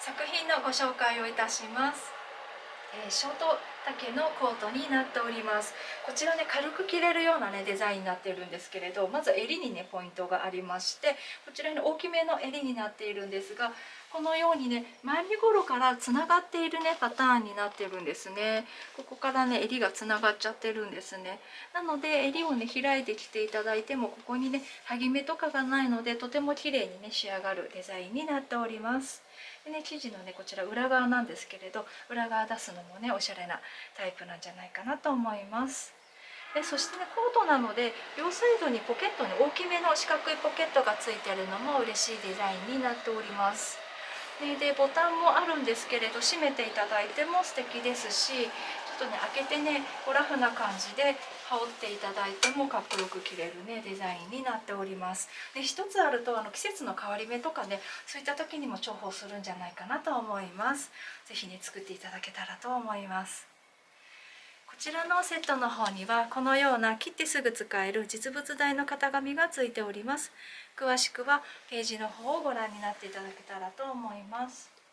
作品のご紹介をいたします。ショート丈のコートになっております。こちらね、軽く着れるようなねデザインになっているんですけれど、まず襟にねポイントがありまして、こちらに大きめの襟になっているんですが、このようにね前身頃からつながっているねパターンになってるんですね。ここからね襟がつながっちゃってるんですね。なので襟をね開いて着ていただいても、ここにねはぎめとかがないので、とても綺麗にね仕上がるデザインになっております。でね、生地のねこちら裏側なんですけれど、裏側出すのもねおしゃれなタイプなんじゃないかなと思います。でそしてね、コートなので両サイドにポケットに大きめの四角いポケットがついてるのも嬉しいデザインになっております。でボタンもあるんですけれど、閉めていただいても素敵ですし、ちょっとね開けてねラフな感じで羽織っていただいてもかっこよく着れるねデザインになっております。で一つあると季節の変わり目とかね、そういった時にも重宝するんじゃないかなと思います。是非ね作っていただけたらと思います。こちらのセットの方にはこのような切ってすぐ使える実物大の型紙がついております。詳しくはページの方をご覧になっていただけたらと思います。